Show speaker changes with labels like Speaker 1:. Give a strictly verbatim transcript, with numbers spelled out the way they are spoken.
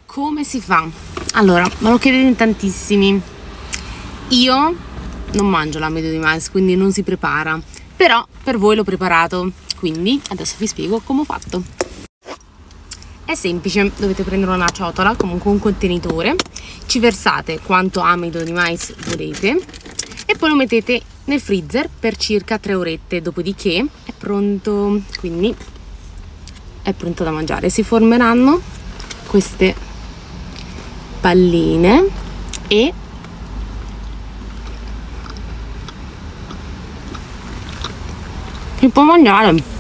Speaker 1: Come si fa? Allora, me lo chiedete in tantissimi. Io non mangio l'amido di mais, quindi non si prepara, però per voi l'ho preparato, quindi adesso vi spiego come ho fatto. È semplice, dovete prendere una ciotola, comunque un contenitore, ci versate quanto amido di mais volete e poi lo mettete nel freezer per circa tre orette, dopodiché è pronto, quindi è pronto da mangiare. Si formeranno queste palline e si può mangiare.